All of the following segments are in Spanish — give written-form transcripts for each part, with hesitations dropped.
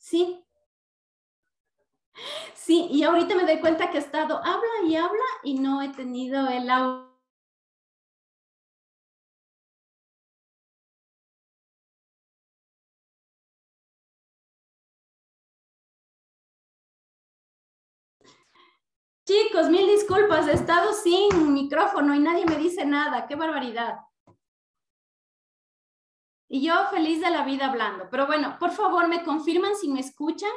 Sí, sí, y ahorita me doy cuenta que he estado habla y no he tenido el audio. Chicos, mil disculpas, he estado sin micrófono y nadie me dice nada. ¡Qué barbaridad! Y yo feliz de la vida hablando. Pero bueno, por favor, ¿me confirman si me escuchan?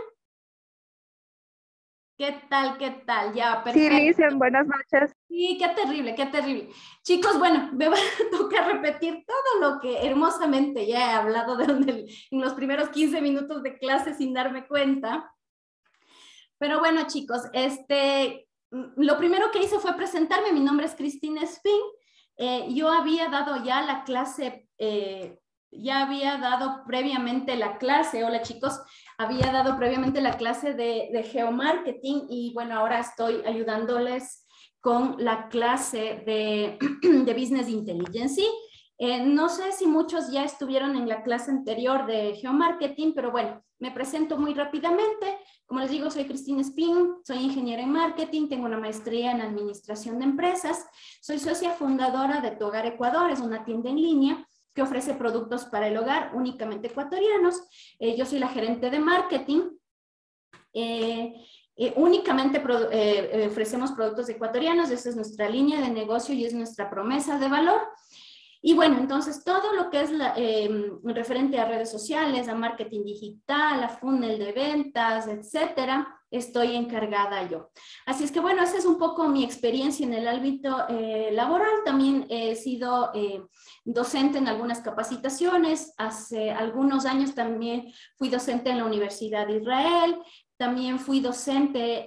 ¿Qué tal? ¿Qué tal? Ya, Sí, perfecto. Licen, buenas noches. Sí, qué terrible, qué terrible. Chicos, bueno, me va a tocar repetir todo lo que hermosamente ya he hablado en los primeros 15 minutos de clase sin darme cuenta. Pero bueno, chicos, lo primero que hice fue presentarme. Mi nombre es Cristina Spin. Yo había dado ya la clase, ya había dado previamente la clase. Hola, chicos. Había dado previamente la clase de geomarketing y bueno, ahora estoy ayudándoles con la clase de Business Intelligence. ¿Sí? No sé si muchos ya estuvieron en la clase anterior de geomarketing, pero bueno, me presento muy rápidamente. Como les digo, soy Cristina Spin, soy ingeniera en marketing, tengo una maestría en administración de empresas, soy socia fundadora de Tu Hogar Ecuador, es una tienda en línea que ofrece productos para el hogar únicamente ecuatorianos. Yo soy la gerente de marketing. Únicamente ofrecemos productos ecuatorianos, esa es nuestra línea de negocio y es nuestra promesa de valor. Y bueno, entonces todo lo que es referente a redes sociales, a marketing digital, a funnel de ventas, etcétera, estoy encargada yo. Así es que bueno, esa es un poco mi experiencia en el ámbito laboral. También he sido docente en algunas capacitaciones. Hace algunos años también fui docente en la Universidad de Israel. También fui docente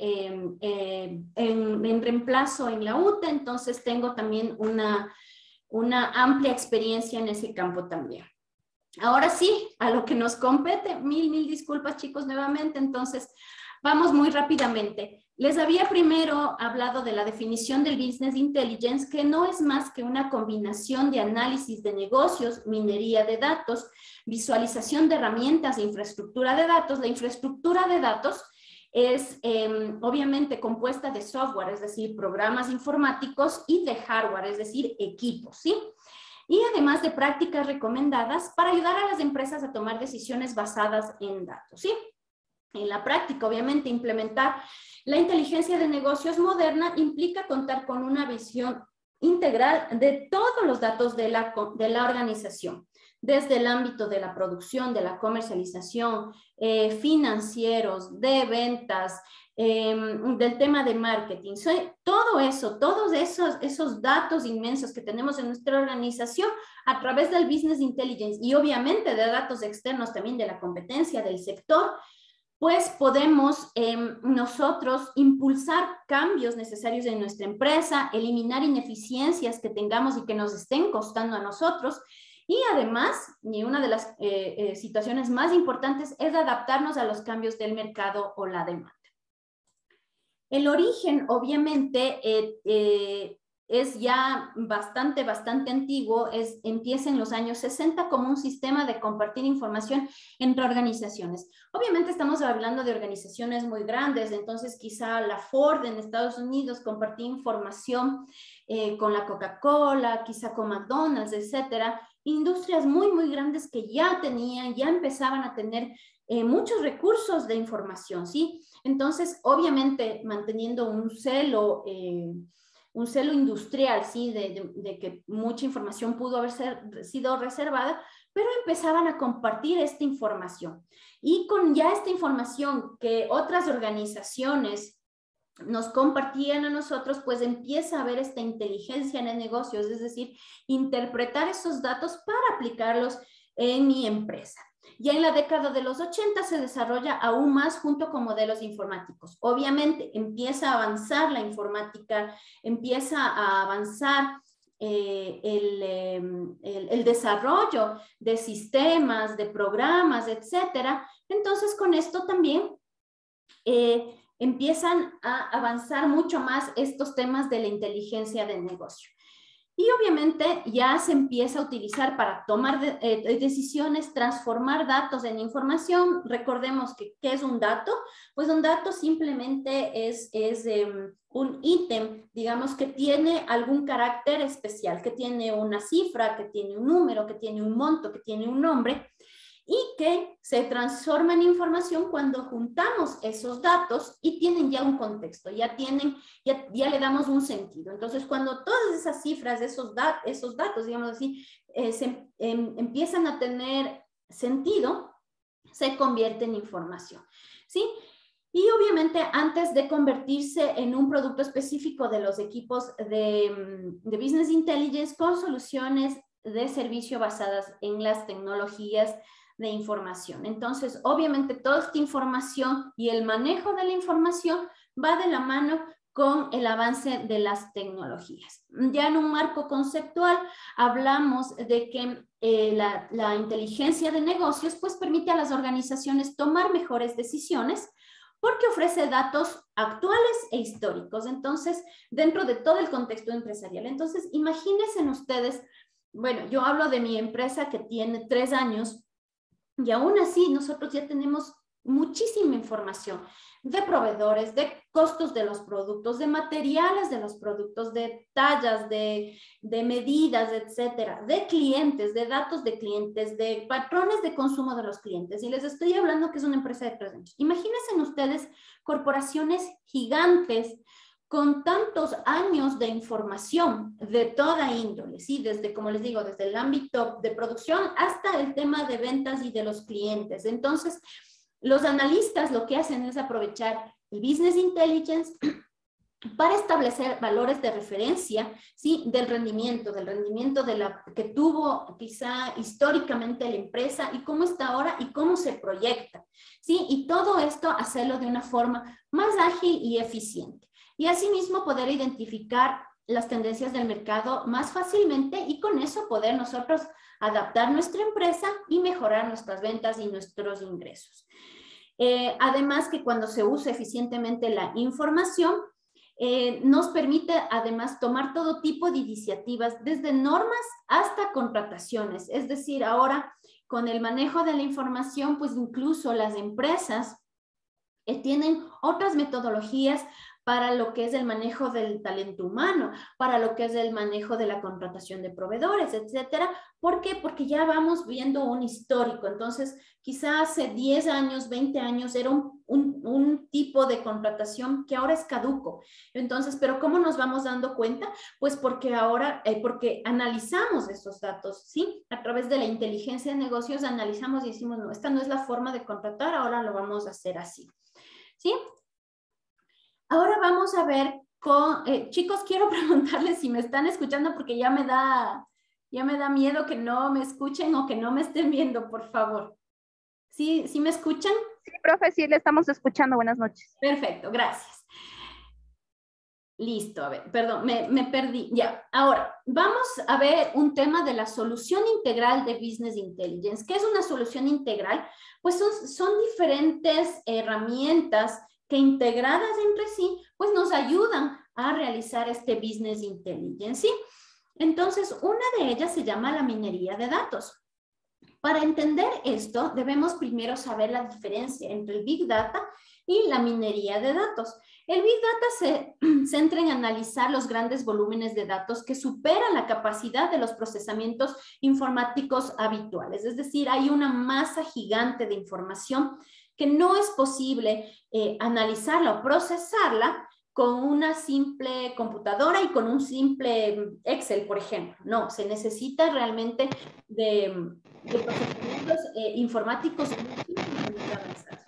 en reemplazo en la UTE, entonces tengo también una amplia experiencia en ese campo también. Ahora sí, a lo que nos compete, mil disculpas chicos nuevamente, entonces vamos muy rápidamente. Les había primero hablado de la definición del Business Intelligence, que no es más que una combinación de análisis de negocios, minería de datos, visualización de herramientas e infraestructura de datos. La infraestructura de datos es obviamente compuesta de software, es decir, programas informáticos, y de hardware, es decir, equipos, ¿sí? Y además de prácticas recomendadas para ayudar a las empresas a tomar decisiones basadas en datos, ¿sí? En la práctica, obviamente, implementar la inteligencia de negocios moderna implica contar con una visión integral de todos los datos de la organización, desde el ámbito de la producción, de la comercialización, financieros, de ventas, del tema de marketing. Todo eso, todos esos datos inmensos que tenemos en nuestra organización a través del Business Intelligence y obviamente de datos externos también de la competencia del sector, pues podemos nosotros impulsar cambios necesarios en nuestra empresa, eliminar ineficiencias que tengamos y que nos estén costando a nosotros. Y además, y una de las situaciones más importantes es adaptarnos a los cambios del mercado o la demanda. El origen, obviamente, es ya bastante antiguo, empieza en los años 60 como un sistema de compartir información entre organizaciones. Obviamente estamos hablando de organizaciones muy grandes, entonces quizá la Ford en Estados Unidos compartía información con la Coca-Cola, quizá con McDonald's, etcétera. Industrias muy grandes que ya empezaban a tener muchos recursos de información, ¿sí? Entonces, obviamente, manteniendo un celo industrial, ¿sí? De que mucha información pudo haber sido reservada, pero empezaban a compartir esta información. Y con ya esta información que otras organizaciones nos compartían a nosotros, pues empieza a haber esta inteligencia en el negocio, es decir, interpretar esos datos para aplicarlos en mi empresa. Ya en la década de los 80 se desarrolla aún más junto con modelos informáticos. Obviamente empieza a avanzar la informática, empieza a avanzar el desarrollo de sistemas, de programas, etcétera. Entonces, con esto también empiezan a avanzar mucho más estos temas de la inteligencia del negocio. Y obviamente ya se empieza a utilizar para tomar decisiones, transformar datos en información. Recordemos que ¿qué es un dato? Pues un dato simplemente es un ítem, digamos, que tiene algún carácter especial, que tiene una cifra, que tiene un número, que tiene un monto, que tiene un nombre, y que se transforma en información cuando juntamos esos datos y tienen ya un contexto, ya le damos un sentido. Entonces, cuando todas esas cifras, esos datos, digamos así, empiezan a tener sentido, se convierte en información, ¿sí? Y obviamente antes de convertirse en un producto específico de los equipos de Business Intelligence con soluciones de servicio basadas en las tecnologías de información. Entonces, obviamente toda esta información y el manejo de la información va de la mano con el avance de las tecnologías. Ya en un marco conceptual hablamos de que la inteligencia de negocios pues permite a las organizaciones tomar mejores decisiones porque ofrece datos actuales e históricos, entonces, dentro de todo el contexto empresarial. Entonces, imagínense ustedes, bueno, yo hablo de mi empresa que tiene 3 años, y aún así, nosotros ya tenemos muchísima información de proveedores, de costos de los productos, de materiales de los productos, de tallas, de medidas, etcétera, de clientes, de datos de clientes, de patrones de consumo de los clientes. Y les estoy hablando que es una empresa de 3 años. Imagínense ustedes corporaciones gigantes con tantos años de información de toda índole, ¿sí? Desde, como les digo, desde el ámbito de producción hasta el tema de ventas y de los clientes. Entonces, los analistas lo que hacen es aprovechar el Business Intelligence para establecer valores de referencia, ¿sí? Del rendimiento que tuvo quizá históricamente la empresa y cómo está ahora y cómo se proyecta, ¿sí? Y todo esto hacerlo de una forma más ágil y eficiente. Y asimismo poder identificar las tendencias del mercado más fácilmente y con eso poder nosotros adaptar nuestra empresa y mejorar nuestras ventas y nuestros ingresos. Además que cuando se usa eficientemente la información, nos permite además tomar todo tipo de iniciativas, desde normas hasta contrataciones. Es decir, ahora con el manejo de la información, pues incluso las empresas tienen otras metodologías para lo que es el manejo del talento humano, para lo que es el manejo de la contratación de proveedores, etcétera. ¿Por qué? Porque ya vamos viendo un histórico. Entonces, quizás hace 10 años, 20 años era un tipo de contratación que ahora es caduco. Entonces, ¿pero cómo nos vamos dando cuenta? Pues porque ahora, porque analizamos esos datos, ¿sí? A través de la inteligencia de negocios analizamos y decimos, no, esta no es la forma de contratar, ahora lo vamos a hacer así, ¿sí? Ahora vamos a ver con, chicos, quiero preguntarles si me están escuchando porque ya me da miedo que no me escuchen o que no me estén viendo, por favor. ¿Sí me escuchan? Sí, profe, sí, le estamos escuchando. Buenas noches. Perfecto, gracias. Listo, a ver, perdón, me perdí. Ya, ahora, vamos a ver un tema de la solución integral de Business Intelligence. ¿Qué es una solución integral? Pues son diferentes herramientas que integradas entre sí, pues nos ayudan a realizar este Business Intelligence, ¿sí? Entonces, una de ellas se llama la minería de datos. Para entender esto, debemos primero saber la diferencia entre el Big Data y la minería de datos. El Big Data se centra en analizar los grandes volúmenes de datos que superan la capacidad de los procesamientos informáticos habituales. Es decir, hay una masa gigante de información que no es posible analizarla o procesarla con una simple computadora y con un simple Excel, por ejemplo. No, se necesita realmente de procesamientos informáticos muy avanzados.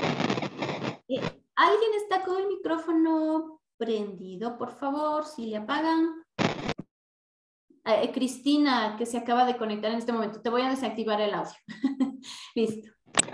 ¿Alguien está con el micrófono prendido? Por favor, si le apagan. Cristina, que se acaba de conectar en este momento, te voy a desactivar el audio. Listo.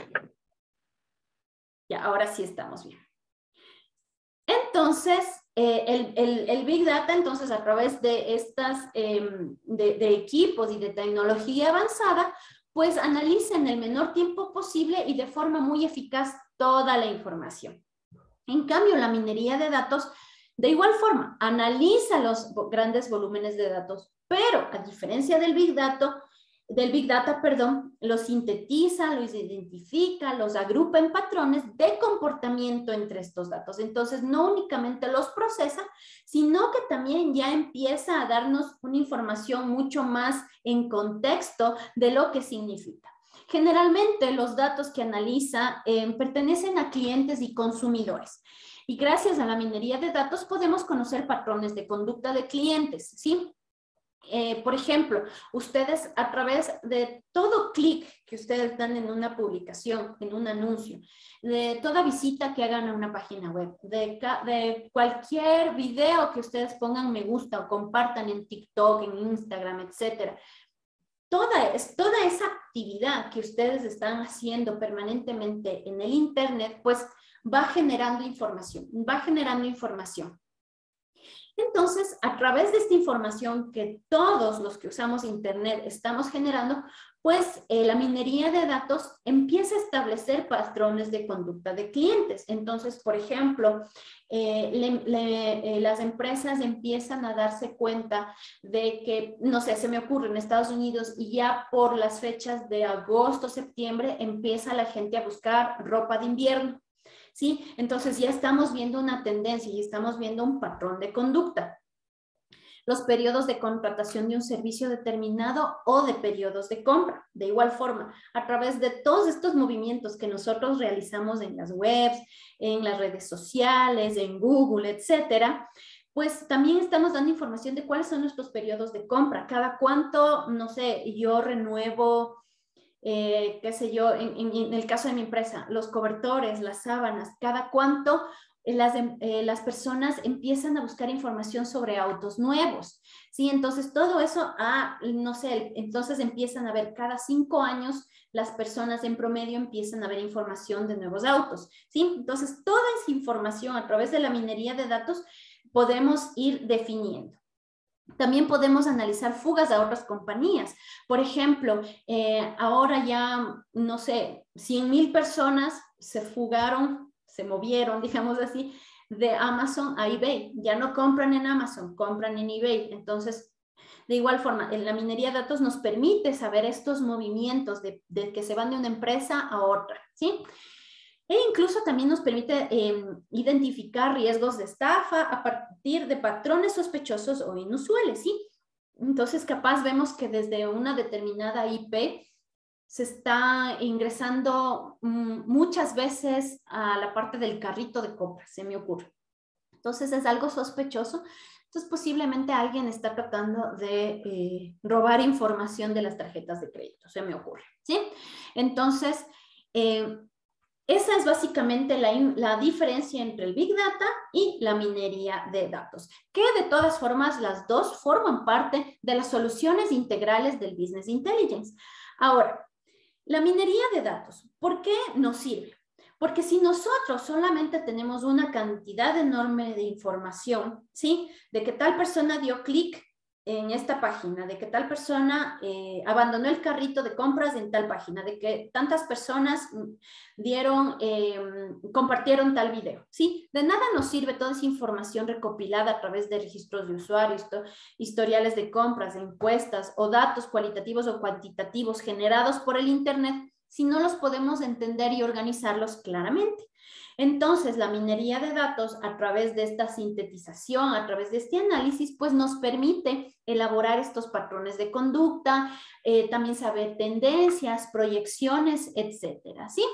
Ya, ahora sí estamos bien. Entonces, el Big Data, entonces, a través de estas, de equipos y de tecnología avanzada, pues analiza en el menor tiempo posible y de forma muy eficaz toda la información. En cambio, la minería de datos De igual forma, analiza los grandes volúmenes de datos, pero a diferencia del Big Data, los sintetiza, los identifica, los agrupa en patrones de comportamiento entre estos datos. Entonces, no únicamente los procesa, sino que también ya empieza a darnos una información mucho más en contexto de lo que significa. Generalmente, los datos que analiza pertenecen a clientes y consumidores. Y gracias a la minería de datos podemos conocer patrones de conducta de clientes, ¿sí? Por ejemplo, ustedes a través de todo clic que ustedes dan en una publicación, en un anuncio, de toda visita que hagan a una página web, de cualquier video que ustedes pongan me gusta o compartan en TikTok, en Instagram, etcétera. Toda esa actividad que ustedes están haciendo permanentemente en el Internet, pues va generando información. Entonces, a través de esta información que todos los que usamos Internet estamos generando, pues la minería de datos empieza a establecer patrones de conducta de clientes. Entonces, por ejemplo, las empresas empiezan a darse cuenta de que, no sé, se me ocurre en Estados Unidos y ya por las fechas de agosto, septiembre, empieza la gente a buscar ropa de invierno. ¿Sí? Entonces ya estamos viendo una tendencia y estamos viendo un patrón de conducta. Los periodos de contratación de un servicio determinado o de periodos de compra. De igual forma, a través de todos estos movimientos que nosotros realizamos en las webs, en las redes sociales, en Google, etcétera, pues también estamos dando información de cuáles son nuestros periodos de compra. Cada cuánto, no sé, yo renuevo qué sé yo, en el caso de mi empresa, los cobertores, las sábanas, cada cuánto las personas empiezan a buscar información sobre autos nuevos, ¿sí? Entonces, todo eso, no sé, entonces empiezan a ver cada 5 años, las personas en promedio empiezan a ver información de nuevos autos, ¿sí? Entonces, toda esa información a través de la minería de datos podemos ir definiendo. También podemos analizar fugas a otras compañías. Por ejemplo, ahora ya, no sé, 100,000 personas se fugaron, se movieron, digamos así, de Amazon a eBay. Ya no compran en Amazon, compran en eBay. Entonces, de igual forma, en la minería de datos nos permite saber estos movimientos de que se van de una empresa a otra, ¿sí? E incluso también nos permite identificar riesgos de estafa a partir de patrones sospechosos o inusuales, ¿sí? Entonces, capaz vemos que desde una determinada IP se está ingresando muchas veces a la parte del carrito de compra, se me ocurre. Entonces, es algo sospechoso. Entonces, posiblemente alguien está tratando de robar información de las tarjetas de crédito, se me ocurre, ¿sí? Entonces, esa es básicamente la diferencia entre el Big Data y la minería de datos, que de todas formas las dos forman parte de las soluciones integrales del Business Intelligence. Ahora, la minería de datos, ¿por qué nos sirve? Porque si nosotros solamente tenemos una cantidad enorme de información, ¿sí? De que tal persona dio clic en esta página, de que tal persona abandonó el carrito de compras en tal página, de que tantas personas compartieron tal video, ¿sí? De nada nos sirve toda esa información recopilada a través de registros de usuarios, historiales de compras, encuestas o datos cualitativos o cuantitativos generados por el Internet si no los podemos entender y organizarlos claramente. Entonces, la minería de datos a través de esta sintetización, a través de este análisis, pues nos permite elaborar estos patrones de conducta, también saber tendencias, proyecciones, etcétera, ¿sí?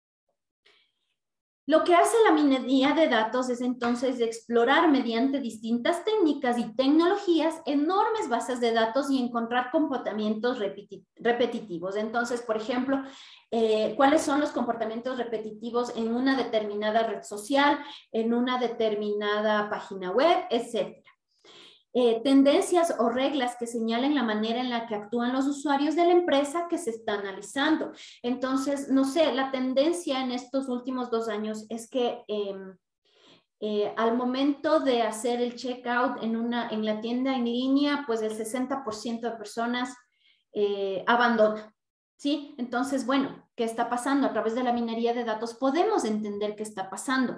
Lo que hace la minería de datos es entonces explorar mediante distintas técnicas y tecnologías enormes bases de datos y encontrar comportamientos repetitivos. Entonces, por ejemplo, ¿cuáles son los comportamientos repetitivos en una determinada red social, en una determinada página web, etcétera? Tendencias o reglas que señalen la manera en la que actúan los usuarios de la empresa que se está analizando. Entonces, no sé, la tendencia en estos últimos 2 años es que al momento de hacer el checkout en la tienda en línea, pues el 60% de personas abandona, ¿sí? Entonces, bueno, ¿qué está pasando? A través de la minería de datos podemos entender qué está pasando.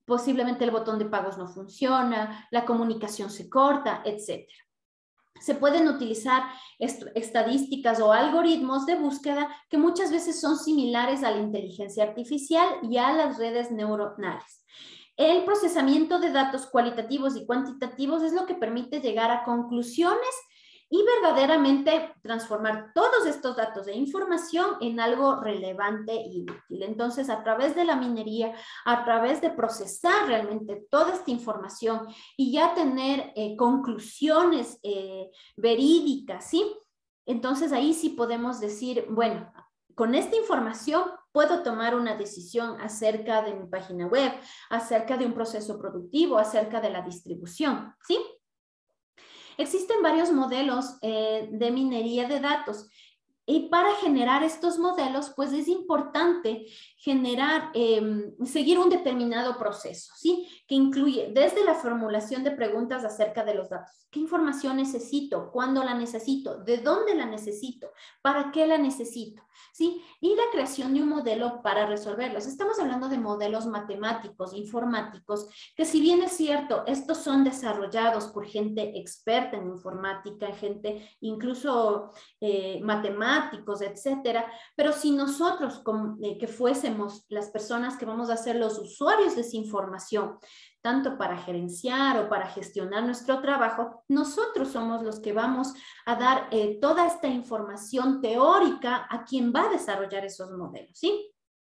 posiblemente el botón de pagos no funciona, la comunicación se corta, etc. Se pueden utilizar estadísticas o algoritmos de búsqueda que muchas veces son similares a la inteligencia artificial y a las redes neuronales. El procesamiento de datos cualitativos y cuantitativos es lo que permite llegar a conclusiones y verdaderamente transformar todos estos datos de información en algo relevante y útil. Entonces, a través de la minería, a través de procesar realmente toda esta información y ya tener conclusiones verídicas, ¿sí? Entonces, ahí sí podemos decir, bueno, con esta información puedo tomar una decisión acerca de mi página web, acerca de un proceso productivo, acerca de la distribución, ¿sí? Existen varios modelos de minería de datos y para generar estos modelos, pues es importante generar, seguir un determinado proceso, ¿sí? Que incluye desde la formulación de preguntas acerca de los datos. ¿Qué información necesito? ¿Cuándo la necesito? ¿De dónde la necesito? ¿Para qué la necesito? ¿Sí? Y la creación de un modelo para resolverlos. Estamos hablando de modelos matemáticos, informáticos, que si bien es cierto, estos son desarrollados por gente experta en informática, gente incluso matemáticos, etcétera, pero si nosotros que fuésemos las personas que vamos a ser los usuarios de esa información, tanto para gerenciar o para gestionar nuestro trabajo, nosotros somos los que vamos a dar toda esta información teórica a quien va a desarrollar esos modelos, ¿sí?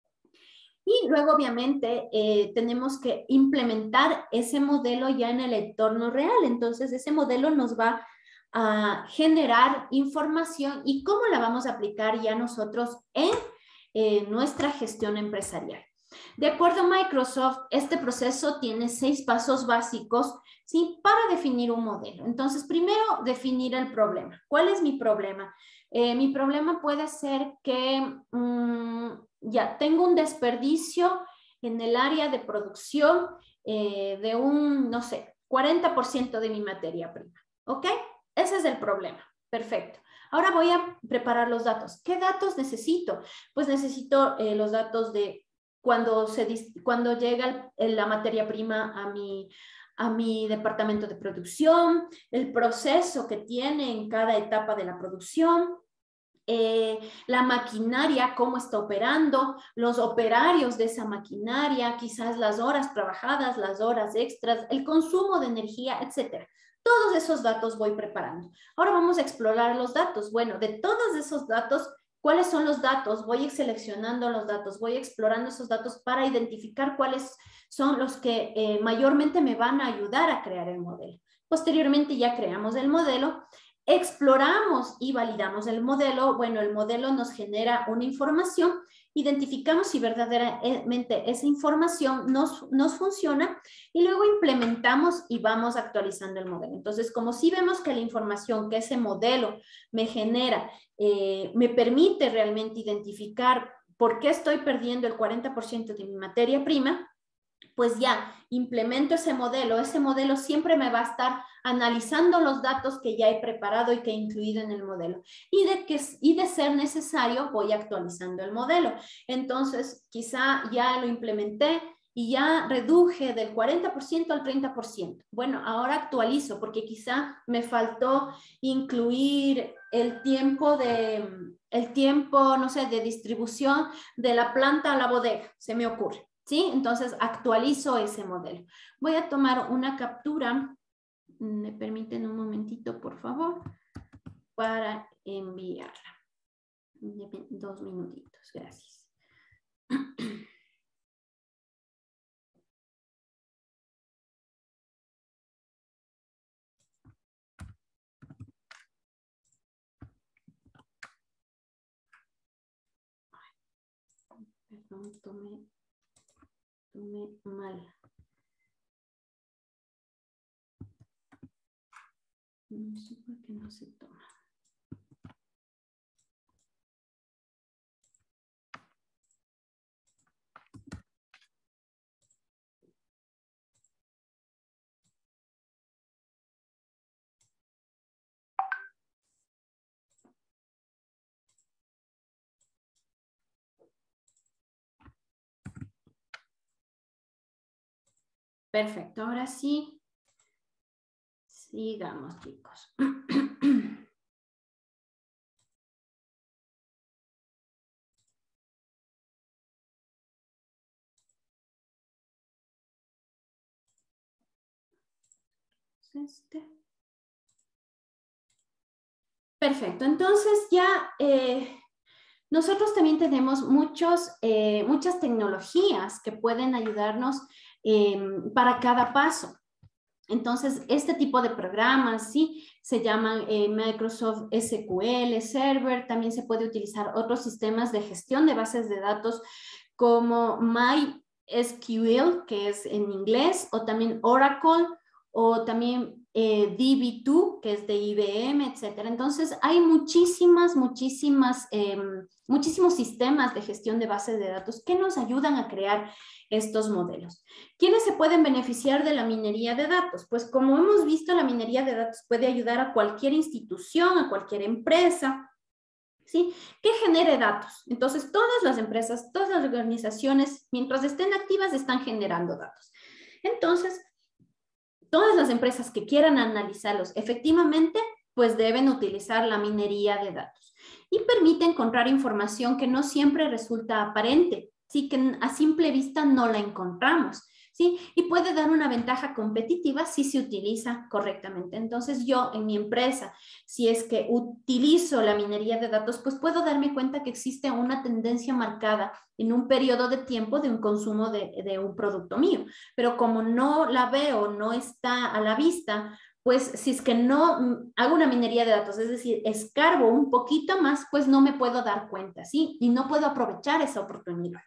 Y luego, obviamente, tenemos que implementar ese modelo ya en el entorno real. Entonces, ese modelo nos va a generar información y cómo la vamos a aplicar ya nosotros en nuestra gestión empresarial. De acuerdo a Microsoft, este proceso tiene 6 pasos básicos, ¿sí? Para definir un modelo. Entonces, primero, definir el problema. ¿Cuál es mi problema? Mi problema puede ser que ya tengo un desperdicio en el área de producción de un, no sé, 40% de mi materia prima. ¿Ok? Ese es el problema. Perfecto. Ahora voy a preparar los datos. ¿Qué datos necesito? Pues necesito los datos de cuando llega la materia prima a mi departamento de producción, el proceso que tiene en cada etapa de la producción, la maquinaria, cómo está operando, los operarios de esa maquinaria, quizás las horas trabajadas, las horas extras, el consumo de energía, etcétera. Todos esos datos voy preparando. Ahora vamos a explorar los datos. Bueno, de todos esos datos, ¿cuáles son los datos? Voy seleccionando los datos, voy explorando esos datos para identificar cuáles son los que mayormente me van a ayudar a crear el modelo. Posteriormente ya creamos el modelo, exploramos y validamos el modelo. Bueno, el modelo nos genera una información, identificamos si verdaderamente esa información nos funciona y luego implementamos y vamos actualizando el modelo. Entonces, como si vemos que la información que ese modelo me genera me permite realmente identificar por qué estoy perdiendo el 40% de mi materia prima, pues ya implemento ese modelo siempre me va a estar analizando los datos que ya he preparado y que he incluido en el modelo. Y de ser necesario, voy actualizando el modelo. Entonces, quizá ya lo implementé y ya reduje del 40% al 30%. Bueno, ahora actualizo porque quizá me faltó incluir el tiempo, no sé, de distribución de la planta a la bodega, se me ocurre. ¿Sí? Entonces actualizo ese modelo. Voy a tomar una captura. ¿Me permiten un momentito, por favor? Para enviarla. 2 minutitos, gracias. Perdón, tomé mal. No sé por qué no se toma. Perfecto, ahora sí, sigamos, chicos. Perfecto, entonces ya nosotros también tenemos muchas tecnologías que pueden ayudarnos para cada paso. Entonces, este tipo de programas, sí, se llaman Microsoft SQL Server. También se puede utilizar otros sistemas de gestión de bases de datos como MySQL, que es en inglés, o también Oracle, o también DB2, que es de IBM, etcétera. Entonces, hay muchísimos sistemas de gestión de bases de datos que nos ayudan a crear estos modelos. ¿Quiénes se pueden beneficiar de la minería de datos? Pues como hemos visto, la minería de datos puede ayudar a cualquier institución, a cualquier empresa, ¿sí? Que genere datos. Entonces, todas las empresas, todas las organizaciones, mientras estén activas, están generando datos. Entonces, todas las empresas que quieran analizarlos efectivamente, pues deben utilizar la minería de datos y permite encontrar información que no siempre resulta aparente, sí, que a simple vista no la encontramos, ¿sí? Y puede dar una ventaja competitiva si se utiliza correctamente. Entonces yo en mi empresa, si es que utilizo la minería de datos, pues puedo darme cuenta que existe una tendencia marcada en un periodo de tiempo de un consumo de un producto mío. Pero como no la veo, no está a la vista, pues si es que no hago una minería de datos, es decir, escarbo un poquito más, pues no me puedo dar cuenta, ¿sí? Y no puedo aprovechar esa oportunidad.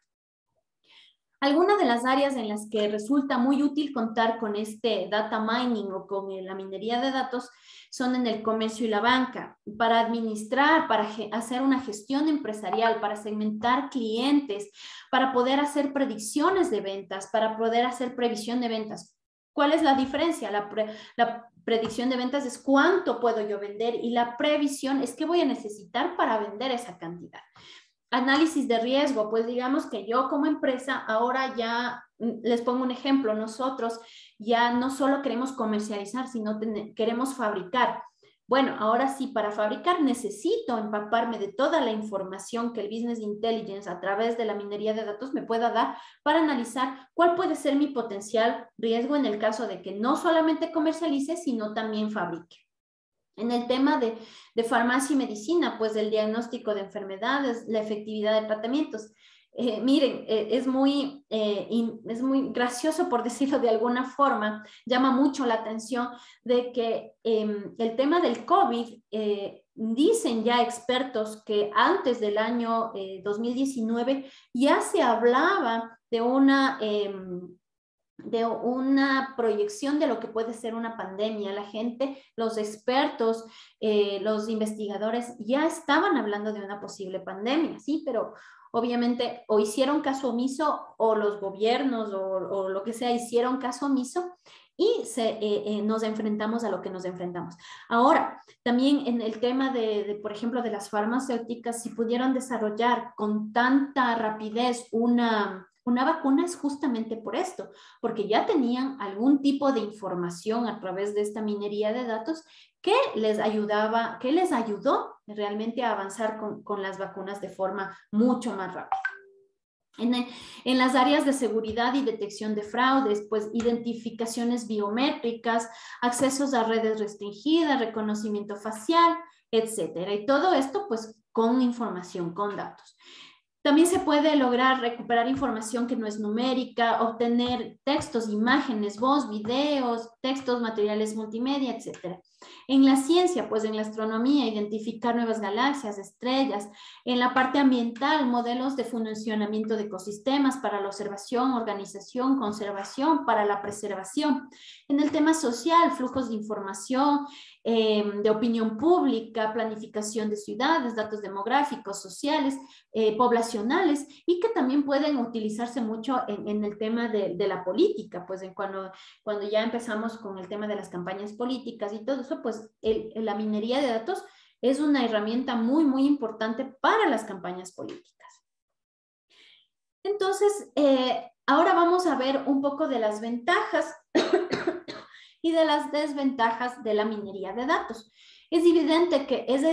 Algunas de las áreas en las que resulta muy útil contar con este data mining o con la minería de datos son en el comercio y la banca, para administrar, para hacer una gestión empresarial, para segmentar clientes, para poder hacer predicciones de ventas, para poder hacer previsión de ventas. ¿Cuál es la diferencia? La predicción de ventas es cuánto puedo yo vender y la previsión es qué voy a necesitar para vender esa cantidad. Análisis de riesgo, pues digamos que yo como empresa ahora ya, les pongo un ejemplo, nosotros ya no solo queremos comercializar, sino queremos fabricar. Bueno, ahora sí, para fabricar necesito empaparme de toda la información que el Business Intelligence a través de la minería de datos me pueda dar para analizar cuál puede ser mi potencial riesgo en el caso de que no solamente comercialice, sino también fabrique. En el tema de farmacia y medicina, pues el diagnóstico de enfermedades, la efectividad de tratamientos. Miren, es muy gracioso, por decirlo de alguna forma, llama mucho la atención de que el tema del COVID, dicen ya expertos que antes del año 2019 ya se hablaba de una proyección de lo que puede ser una pandemia. La gente, los expertos, los investigadores ya estaban hablando de una posible pandemia, sí, pero obviamente o hicieron caso omiso o los gobiernos o lo que sea hicieron caso omiso y nos enfrentamos a lo que nos enfrentamos. Ahora, también en el tema por ejemplo, de las farmacéuticas, si pudieron desarrollar con tanta rapidez una vacuna es justamente por esto, porque ya tenían algún tipo de información a través de esta minería de datos que les ayudó realmente a avanzar con las vacunas de forma mucho más rápida. En las áreas de seguridad y detección de fraudes, pues identificaciones biométricas, accesos a redes restringidas, reconocimiento facial, etcétera. Y todo esto pues con información, con datos. También se puede lograr recuperar información que no es numérica, obtener textos, imágenes, voz, videos, textos, materiales multimedia, etc. En la ciencia, pues en la astronomía, identificar nuevas galaxias, estrellas. En la parte ambiental, modelos de funcionamiento de ecosistemas para la observación, organización, conservación, para la preservación. En el tema social, flujos de información, de opinión pública, planificación de ciudades, datos demográficos, sociales, poblacionales y que también pueden utilizarse mucho en el tema de la política, pues cuando ya empezamos con el tema de las campañas políticas y todo eso, pues la minería de datos es una herramienta muy, muy importante para las campañas políticas. Entonces, ahora vamos a ver un poco de las ventajas y de las desventajas de la minería de datos. Es evidente,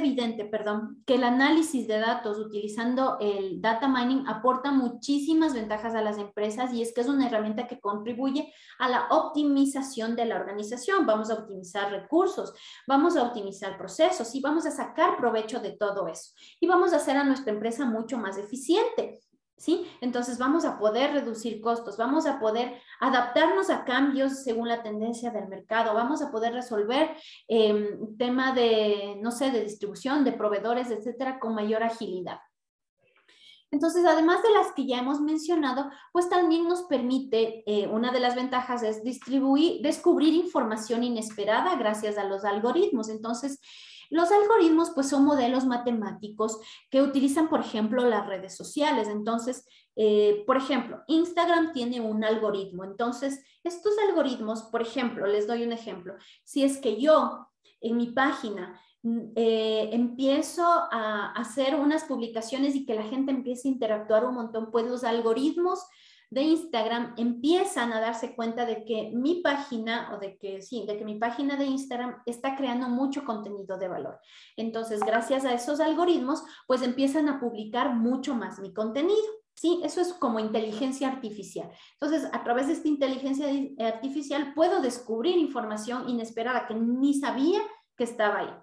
que el análisis de datos utilizando el data mining aporta muchísimas ventajas a las empresas, y es que es una herramienta que contribuye a la optimización de la organización. Vamos a optimizar recursos, vamos a optimizar procesos y vamos a sacar provecho de todo eso. Y vamos a hacer a nuestra empresa mucho más eficiente. ¿Sí? Entonces vamos a poder reducir costos, vamos a poder adaptarnos a cambios según la tendencia del mercado, vamos a poder resolver tema de, no sé, de distribución, de proveedores, etcétera, con mayor agilidad. Entonces, además de las que ya hemos mencionado, pues también nos permite, una de las ventajas es descubrir información inesperada gracias a los algoritmos. Entonces, los algoritmos pues son modelos matemáticos que utilizan, por ejemplo, las redes sociales. Entonces, por ejemplo, Instagram tiene un algoritmo. Entonces, estos algoritmos, por ejemplo, les doy un ejemplo. Si es que yo en mi página empiezo a hacer unas publicaciones y que la gente empiece a interactuar un montón, pues los algoritmos de Instagram empiezan a darse cuenta de que mi página, o de que mi página de Instagram está creando mucho contenido de valor. Entonces, gracias a esos algoritmos, pues empiezan a publicar mucho más mi contenido. Sí, eso es como inteligencia artificial. Entonces, a través de esta inteligencia artificial puedo descubrir información inesperada que ni sabía que estaba ahí.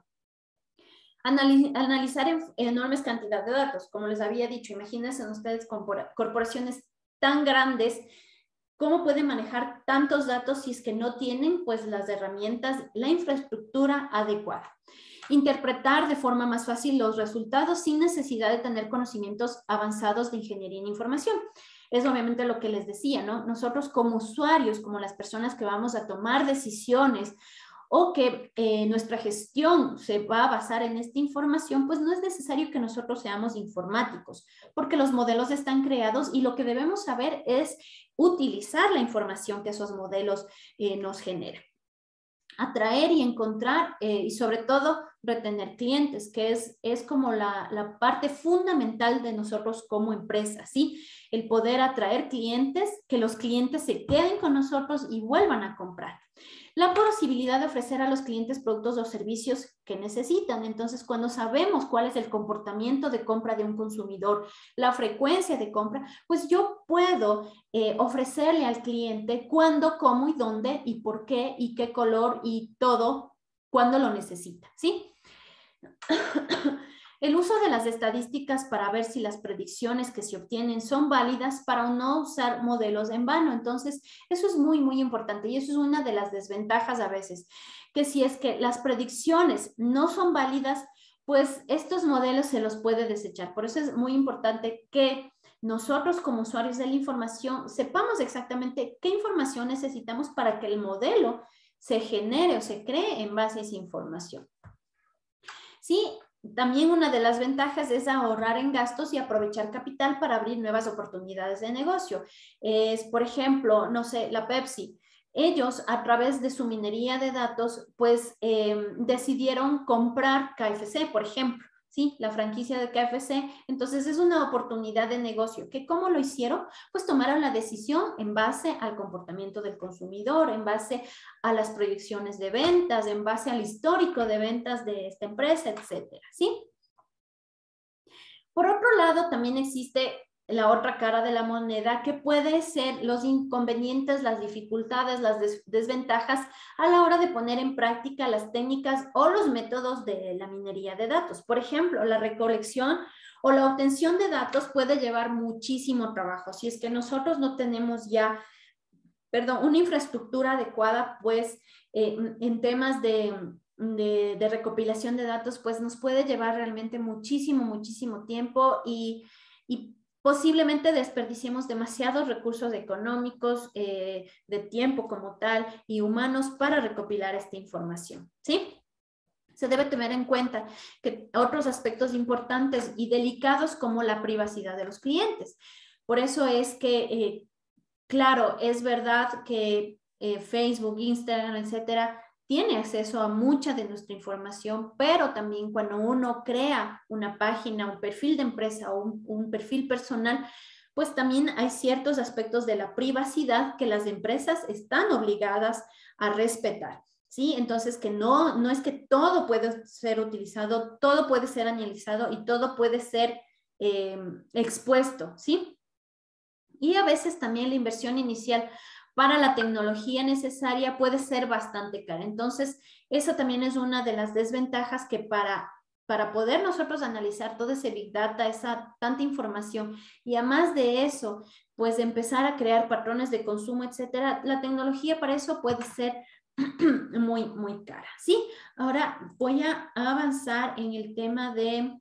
Analizar enormes cantidades de datos. Como les había dicho, imagínense ustedes corporaciones tan grandes, ¿cómo pueden manejar tantos datos si es que no tienen pues las herramientas, la infraestructura adecuada? Interpretar de forma más fácil los resultados sin necesidad de tener conocimientos avanzados de ingeniería en información. Es obviamente lo que les decía, ¿no? Nosotros como usuarios, como las personas que vamos a tomar decisiones, o que nuestra gestión se va a basar en esta información, pues no es necesario que nosotros seamos informáticos, porque los modelos están creados y lo que debemos saber es utilizar la información que esos modelos nos generan. Atraer y encontrar y sobre todo retener clientes, que es como la parte fundamental de nosotros como empresa, ¿sí? El poder atraer clientes, que los clientes se queden con nosotros y vuelvan a comprar. La posibilidad de ofrecer a los clientes productos o servicios que necesitan. Entonces, cuando sabemos cuál es el comportamiento de compra de un consumidor, la frecuencia de compra, pues yo puedo ofrecerle al cliente cuándo, cómo y dónde y por qué y qué color y todo cuando lo necesita, ¿sí? El uso de las estadísticas para ver si las predicciones que se obtienen son válidas para no usar modelos en vano. Entonces, eso es muy, muy importante y eso es una de las desventajas a veces, que si es que las predicciones no son válidas, pues estos modelos se los puede desechar. Por eso es muy importante que nosotros como usuarios de la información sepamos exactamente qué información necesitamos para que el modelo se genere o se cree en base a esa información. Sí, también una de las ventajas es ahorrar en gastos y aprovechar capital para abrir nuevas oportunidades de negocio. Por ejemplo, no sé, la Pepsi. Ellos, a través de su minería de datos, pues decidieron comprar KFC, por ejemplo. Sí, la franquicia de KFC. Entonces es una oportunidad de negocio que, ¿cómo lo hicieron? Pues tomaron la decisión en base al comportamiento del consumidor, en base a las proyecciones de ventas, en base al histórico de ventas de esta empresa, etcétera, ¿sí? Por otro lado, también existe la otra cara de la moneda, que puede ser los inconvenientes, las dificultades, las desventajas a la hora de poner en práctica las técnicas o los métodos de la minería de datos. Por ejemplo, la recolección o la obtención de datos puede llevar muchísimo trabajo. Si es que nosotros no tenemos ya, una infraestructura adecuada, pues en temas de recopilación de datos, pues nos puede llevar realmente muchísimo, muchísimo tiempo y posiblemente desperdiciemos demasiados recursos económicos, de tiempo como tal y humanos para recopilar esta información, ¿sí? Se debe tener en cuenta que otros aspectos importantes y delicados como la privacidad de los clientes. Por eso es que, claro, es verdad que Facebook, Instagram, etcétera, tiene acceso a mucha de nuestra información, pero también cuando uno crea una página, un perfil de empresa o un perfil personal, pues también hay ciertos aspectos de la privacidad que las empresas están obligadas a respetar. ¿Sí? Entonces, que no es que todo puede ser utilizado, todo puede ser analizado y todo puede ser expuesto, ¿sí? Y a veces también la inversión inicial para la tecnología necesaria puede ser bastante cara. Entonces, eso también es una de las desventajas que para poder nosotros analizar todo ese Big Data, esa tanta información, y además de eso, pues empezar a crear patrones de consumo, etcétera, la tecnología para eso puede ser muy cara, ¿sí? Ahora voy a avanzar en el tema de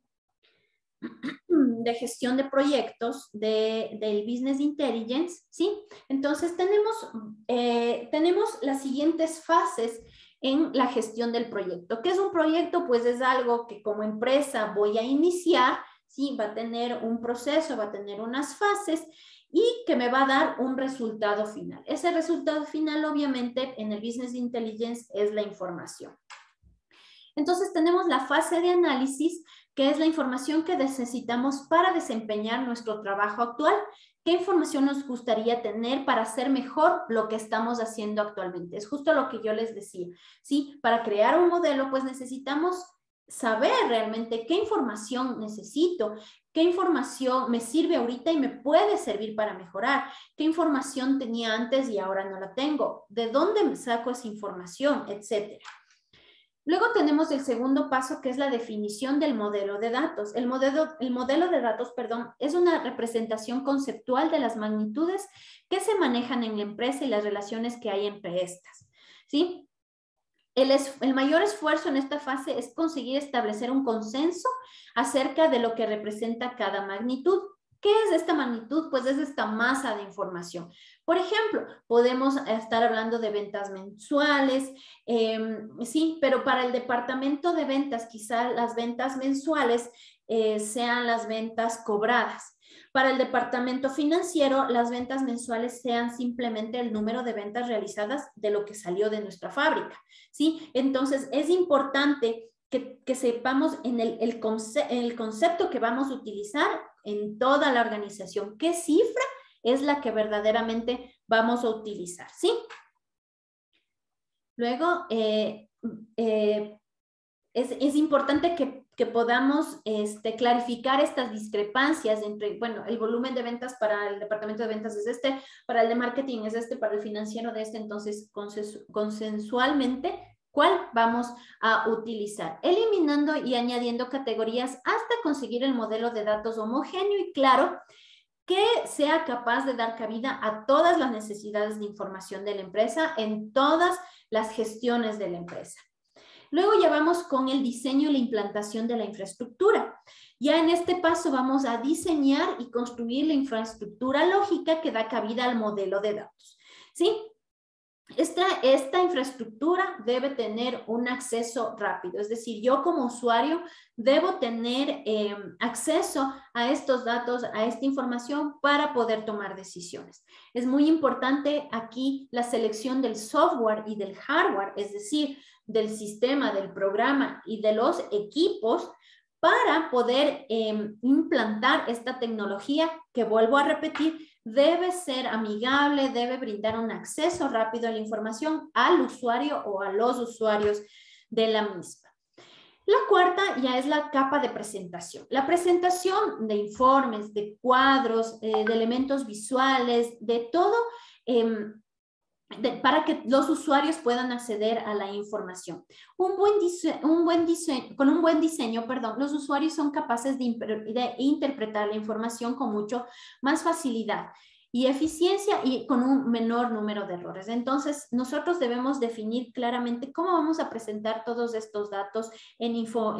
gestión de proyectos del Business Intelligence, ¿sí? Entonces tenemos las siguientes fases en la gestión del proyecto. ¿Qué es un proyecto? Pues es algo que como empresa voy a iniciar, ¿sí? Va a tener un proceso, va a tener unas fases y que me va a dar un resultado final. Ese resultado final, obviamente, en el Business Intelligence es la información. Entonces tenemos la fase de análisis, que es la información que necesitamos para desempeñar nuestro trabajo actual. ¿Qué información nos gustaría tener para hacer mejor lo que estamos haciendo actualmente? Es justo lo que yo les decía, ¿sí? Para crear un modelo, pues necesitamos saber realmente qué información necesito, qué información me sirve ahorita y me puede servir para mejorar, qué información tenía antes y ahora no la tengo, de dónde me saco esa información, etcétera. Luego tenemos el segundo paso, que es la definición del modelo de datos. El modelo de datos, es una representación conceptual de las magnitudes que se manejan en la empresa y las relaciones que hay entre estas, ¿sí? El mayor esfuerzo en esta fase es conseguir establecer un consenso acerca de lo que representa cada magnitud. ¿Qué es esta magnitud? Pues es esta masa de información. Por ejemplo, podemos estar hablando de ventas mensuales, sí, pero para el departamento de ventas, quizá las ventas mensuales sean las ventas cobradas. Para el departamento financiero, las ventas mensuales sean simplemente el número de ventas realizadas de lo que salió de nuestra fábrica, ¿sí? Entonces, es importante que sepamos en el concepto que vamos a utilizar en toda la organización, qué cifra es la que verdaderamente vamos a utilizar, ¿sí? Luego, es importante que podamos clarificar estas discrepancias entre, bueno, el volumen de ventas para el departamento de ventas es este, para el de marketing es este, para el financiero de este, entonces consensualmente, ¿cuál vamos a utilizar? Eliminando y añadiendo categorías hasta conseguir el modelo de datos homogéneo y claro, que sea capaz de dar cabida a todas las necesidades de información de la empresa en todas las gestiones de la empresa. Luego ya vamos con el diseño y la implantación de la infraestructura. Ya en este paso vamos a diseñar y construir la infraestructura lógica que da cabida al modelo de datos, ¿sí? Esta infraestructura debe tener un acceso rápido, es decir, yo como usuario debo tener acceso a estos datos, a esta información para poder tomar decisiones. Es muy importante aquí la selección del software y del hardware, es decir, del sistema, del programa y de los equipos para poder implantar esta tecnología que, vuelvo a repetir, debe ser amigable, debe brindar un acceso rápido a la información al usuario o a los usuarios de la misma. La cuarta ya es la capa de presentación. La presentación de informes, de cuadros, de elementos visuales, de todo para que los usuarios puedan acceder a la información. Con un buen diseño, los usuarios son capaces de interpretar la información con mucho más facilidad y eficiencia y con un menor número de errores. Entonces, nosotros debemos definir claramente cómo vamos a presentar todos estos datos en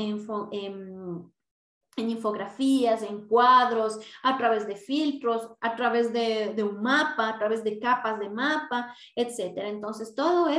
infografías, en cuadros, a través de filtros, a través de un mapa, a través de capas de mapa, etcétera. Entonces, todo esto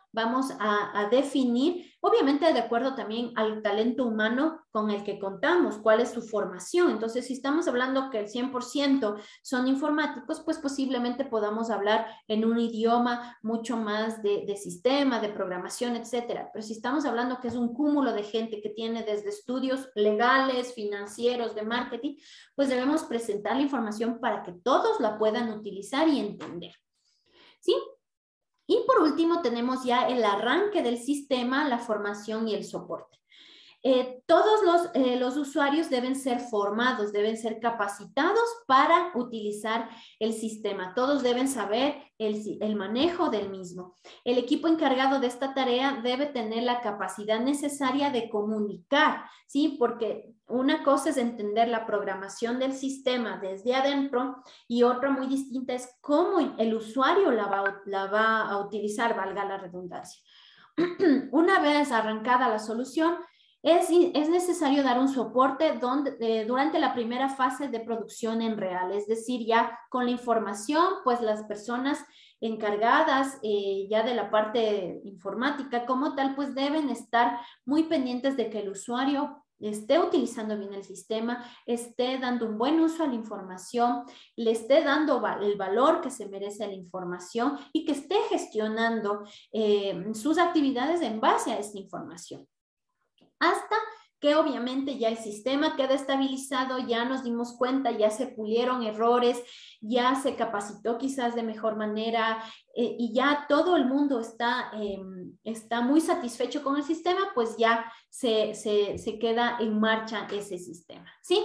vamos a definir, obviamente de acuerdo también al talento humano con el que contamos, cuál es su formación. Entonces, si estamos hablando que el 100% son informáticos, pues posiblemente podamos hablar en un idioma mucho más de sistema, de programación, etcétera. Pero si estamos hablando que es un cúmulo de gente que tiene desde estudios legales, financieros, de marketing, pues debemos presentar la información para que todos la puedan utilizar y entender. ¿Sí? Y por último tenemos ya el arranque del sistema, la formación y el soporte. Todos los usuarios deben ser formados, deben ser capacitados para utilizar el sistema. Todos deben saber el manejo del mismo. El equipo encargado de esta tarea debe tener la capacidad necesaria de comunicar, ¿sí? Porque una cosa es entender la programación del sistema desde adentro y otra muy distinta es cómo el usuario la va a utilizar, valga la redundancia. Una vez arrancada la solución, es necesario dar un soporte durante la primera fase de producción en real, es decir, ya con la información, pues las personas encargadas ya de la parte informática como tal, pues deben estar muy pendientes de que el usuario esté utilizando bien el sistema, esté dando un buen uso a la información, le esté dando el valor que se merece la información y que esté gestionando sus actividades en base a esta información. Hasta que obviamente ya el sistema queda estabilizado, ya nos dimos cuenta, ya se pulieron errores, ya se capacitó quizás de mejor manera y ya todo el mundo está muy satisfecho con el sistema, pues ya se queda en marcha ese sistema, ¿sí?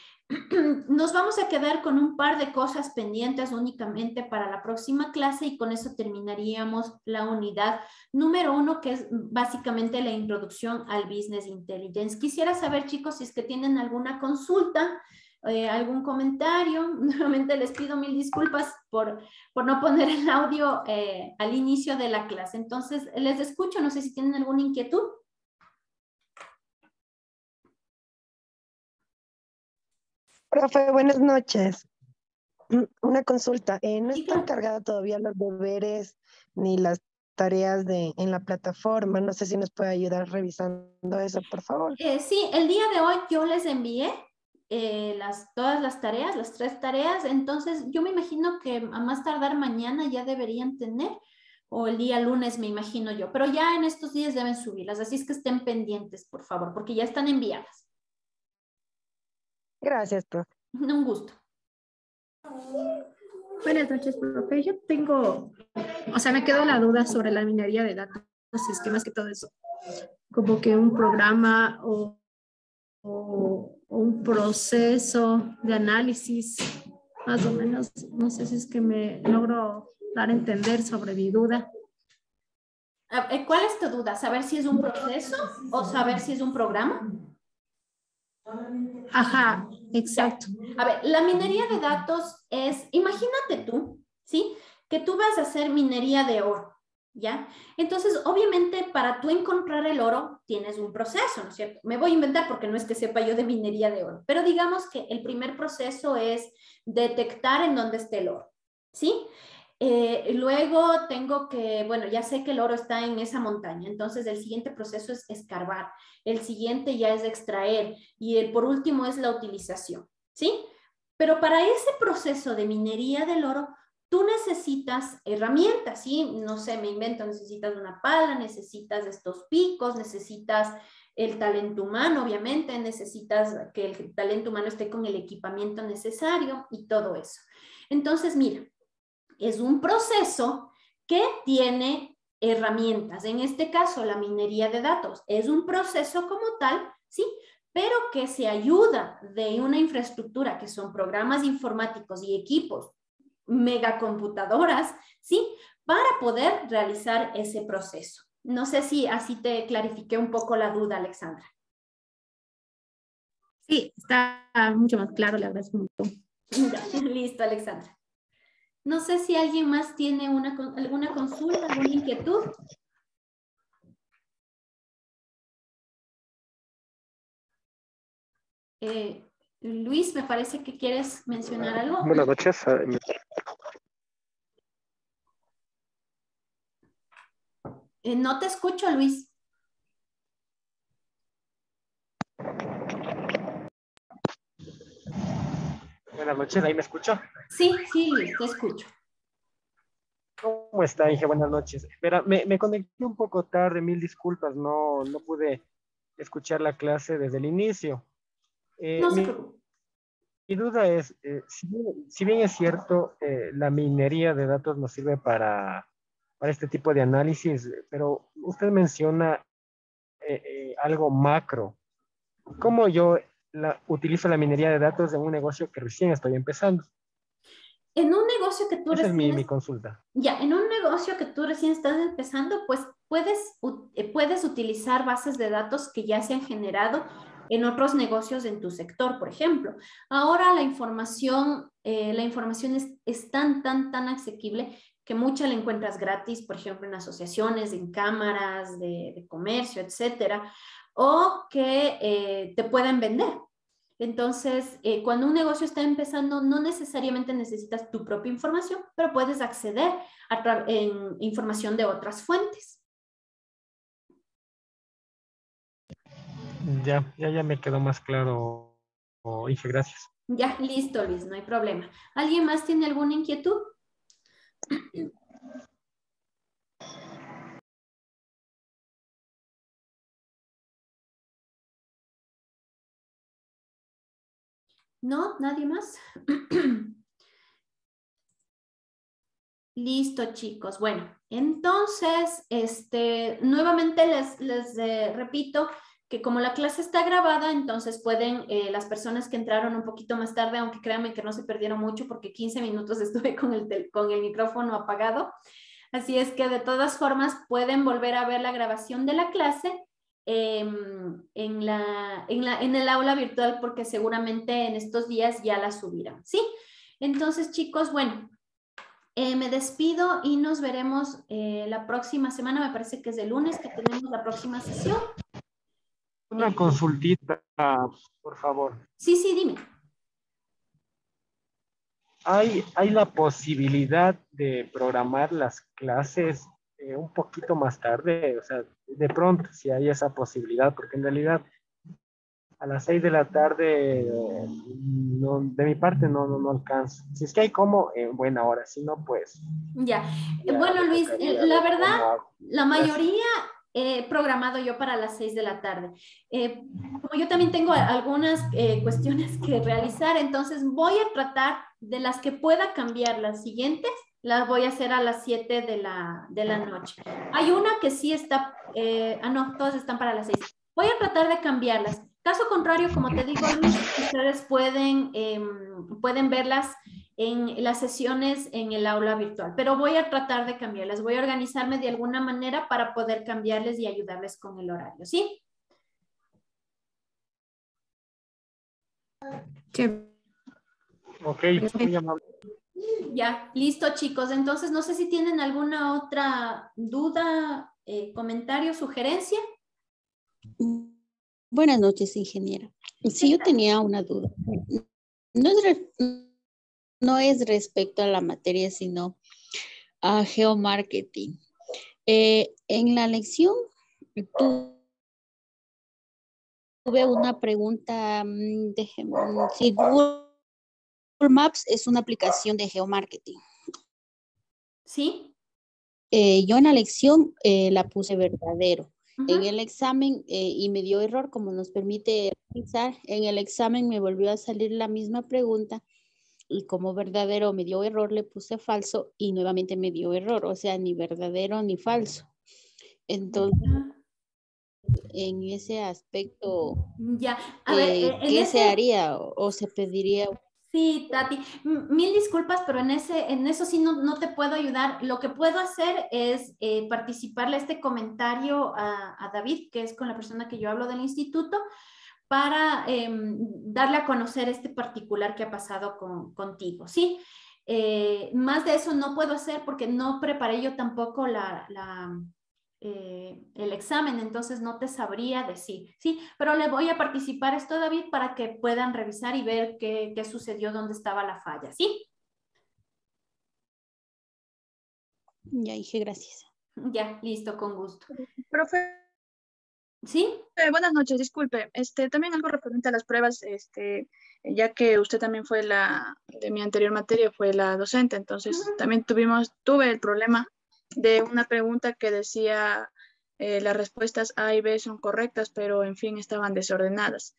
Nos vamos a quedar con un par de cosas pendientes únicamente para la próxima clase y con eso terminaríamos la unidad número 1, que es básicamente la introducción al Business Intelligence. Quisiera saber, chicos, si es que tienen alguna consulta, algún comentario. Nuevamente les pido mil disculpas por no poner el audio al inicio de la clase. Entonces, les escucho, no sé si tienen alguna inquietud. Profe, buenas noches. Una consulta. No Sí, está claro. cargada todavía los deberes ni las tareas en la plataforma. No sé si nos puede ayudar revisando eso, por favor. Sí, el día de hoy yo les envié todas las tareas, las 3 tareas, entonces yo me imagino que a más tardar mañana ya deberían tener, o el día lunes me imagino yo, pero ya en estos días deben subirlas, así es que estén pendientes, por favor, porque ya están enviadas. Gracias, profe. Un gusto. Buenas noches, profe. Yo tengo, o sea, me quedó la duda sobre la minería de datos. Es que más que todo eso, como que un programa o un proceso de análisis, más o menos, no sé si es que me logro dar a entender sobre mi duda. ¿Cuál es tu duda? ¿Saber si es un proceso o saber si es un programa? Ajá, exacto. A ver, la minería de datos es, imagínate tú, ¿sí? Que tú vas a hacer minería de oro, ¿ya? Entonces, obviamente, para tú encontrar el oro, tienes un proceso, ¿no es cierto? Me voy a inventar porque no es que sepa yo de minería de oro, pero digamos que el primer proceso es detectar en dónde está el oro, ¿sí? Luego tengo que, bueno, ya sé que el oro está en esa montaña, entonces el siguiente proceso es escarbar, el siguiente ya es extraer y el por último es la utilización, ¿sí? Pero para ese proceso de minería del oro, tú necesitas herramientas, ¿sí? No sé, me invento, necesitas una pala, necesitas estos picos, necesitas el talento humano, obviamente, necesitas que el talento humano esté con el equipamiento necesario y todo eso. Entonces, mira, es un proceso que tiene herramientas. En este caso, la minería de datos es un proceso como tal, ¿sí? Pero que se ayuda de una infraestructura que son programas informáticos y equipos, megacomputadoras, ¿sí? Para poder realizar ese proceso. No sé si así te clarifiqué un poco la duda, Alexandra. Sí, está mucho más claro, le agradezco un montón. Listo, Alexandra. No sé si alguien más tiene alguna consulta, alguna inquietud. Luis, me parece que quieres mencionar algo. Buenas noches. No te escucho, Luis. Buenas noches, ¿ahí me escucho? Sí, sí, Luis, te escucho. ¿Cómo está, Inge? Buenas noches. Verá, me conecté un poco tarde, mil disculpas, no pude escuchar la clase desde el inicio. No se Mi preocupe. duda es, si bien es cierto, la minería de datos nos sirve para este tipo de análisis, pero usted menciona algo macro. ¿Cómo yo utilizo la minería de datos en un negocio que recién estoy empezando? En un negocio que tú Esa es recién mi consulta. Ya, en un negocio que tú recién estás empezando, pues puedes utilizar bases de datos que ya se han generado en otros negocios en tu sector, por ejemplo. Ahora la información es tan asequible que mucha la encuentras gratis, por ejemplo, en asociaciones, en cámaras de comercio, etcétera, o que te pueden vender. Entonces, cuando un negocio está empezando, no necesariamente necesitas tu propia información, pero puedes acceder en información de otras fuentes. Ya me quedó más claro, Inge, gracias. Ya, listo, Luis, no hay problema. ¿Alguien más tiene alguna inquietud? ¿No? ¿Nadie más? Listo, chicos. Bueno, entonces, nuevamente les repito que como la clase está grabada, entonces pueden, las personas que entraron un poquito más tarde, aunque créanme que no se perdieron mucho porque 15 minutos estuve con el micrófono apagado. Así es que de todas formas pueden volver a ver la grabación de la clase en el aula virtual porque seguramente en estos días ya la subirán, ¿sí? Entonces, chicos, bueno. Me despido y nos veremos la próxima semana, me parece que es el lunes que tenemos la próxima sesión. Una consultita, por favor. Sí, sí, dime. ¿Hay la posibilidad de programar las clases un poquito más tarde? O sea, de pronto, si hay esa posibilidad, porque en realidad a las 6 de la tarde, de mi parte no alcanzo. Si es que hay como, en buena hora, si no, pues Ya. ya Bueno, me Luis, tocaría la ver verdad, cómo hago. la Gracias. mayoría he programado yo para las 6 de la tarde. Como yo también tengo algunas cuestiones que realizar, entonces voy a tratar de las que pueda cambiar las siguientes, las voy a hacer a las 7 de la noche. Hay una que sí está, no, todas están para las 6. Voy a tratar de cambiarlas. Caso contrario, como te digo, Luis, ustedes pueden verlas en las sesiones en el aula virtual, pero voy a tratar de cambiarlas, voy a organizarme de alguna manera para poder cambiarles y ayudarles con el horario, ¿sí? Sí. Ok, muy amable. Ya, listo, chicos. Entonces, no sé si tienen alguna otra duda, comentario, sugerencia. Buenas noches, ingeniera. Sí, ¿Qué yo tal? tenía una duda. No es, no es respecto a la materia, sino a geomarketing. En la lección tuve una pregunta, si Google Maps es una aplicación de geomarketing. ¿Sí? Yo en la lección la puse verdadero. En Uh-huh. el examen, y me dio error, como nos permite realizar, en el examen me volvió a salir la misma pregunta y como verdadero me dio error, le puse falso y nuevamente me dio error, o sea, ni verdadero ni falso. Entonces, en ese aspecto, Ya, a ver, en ¿qué se ese, haría o se pediría? sí, Tati, mil disculpas, pero en eso sí no te puedo ayudar. Lo que puedo hacer es participarle a este comentario a David, que es con la persona que yo hablo del instituto, para darle a conocer este particular que ha pasado contigo, ¿sí? Más de eso no puedo hacer porque no preparé yo tampoco el examen, entonces no te sabría decir, ¿sí? Pero le voy a participar esto, David, para que puedan revisar y ver qué sucedió, dónde estaba la falla, ¿sí? Ya dije, gracias. Ya, listo, con gusto. Profe, ¿Sí? buenas noches, disculpe. También algo referente a las pruebas, ya que usted también fue de mi anterior materia, fue la docente, entonces también tuve el problema de una pregunta que decía las respuestas A y B son correctas, pero en fin estaban desordenadas.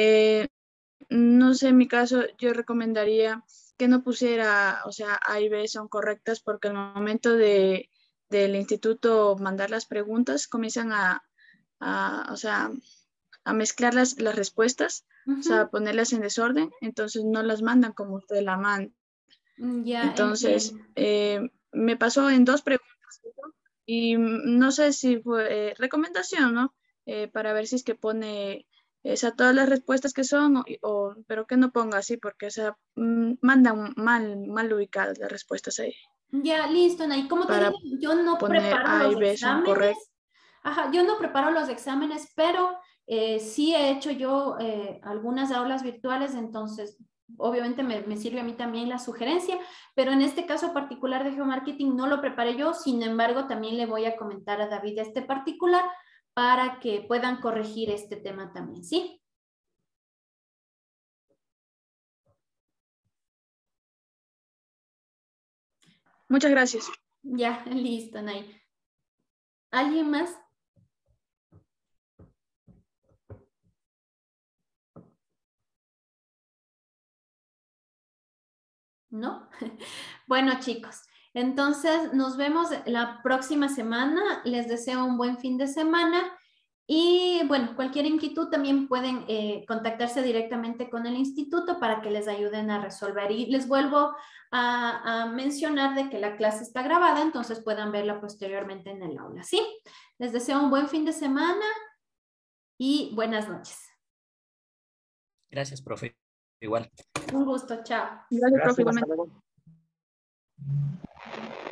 No sé, en mi caso yo recomendaría que no pusiera, o sea, A y B son correctas porque al momento del instituto mandar las preguntas comienzan o sea, a mezclar las respuestas, o sea, a ponerlas en desorden, entonces no las mandan como usted la manda. Ya, Entonces, entiendo. me pasó en 2 preguntas, ¿no? Y no sé si fue recomendación, ¿no? Para ver si es que pone todas las respuestas que son, pero que no ponga así, porque o sea, mandan mal ubicadas las respuestas ahí. Ya, listo, Nay. Como te Para digo, yo no poner preparo A y los B son exámenes. correctos. Ajá, yo no preparo los exámenes, pero sí he hecho yo algunas aulas virtuales, entonces obviamente me sirve a mí también la sugerencia, pero en este caso particular de geomarketing no lo preparé yo, sin embargo también le voy a comentar a David este particular para que puedan corregir este tema también, ¿sí? Muchas gracias. Ya, listo, Nay. ¿Alguien más? ¿No? Bueno, chicos, entonces nos vemos la próxima semana. Les deseo un buen fin de semana y bueno, cualquier inquietud también pueden contactarse directamente con el instituto para que les ayuden a resolver. Y les vuelvo a mencionar de que la clase está grabada, entonces puedan verla posteriormente en el aula, ¿sí? Les deseo un buen fin de semana y buenas noches. Gracias, profe. Igual. Un gusto, chao. Gracias, profe. Gracias, hasta Igualmente. luego.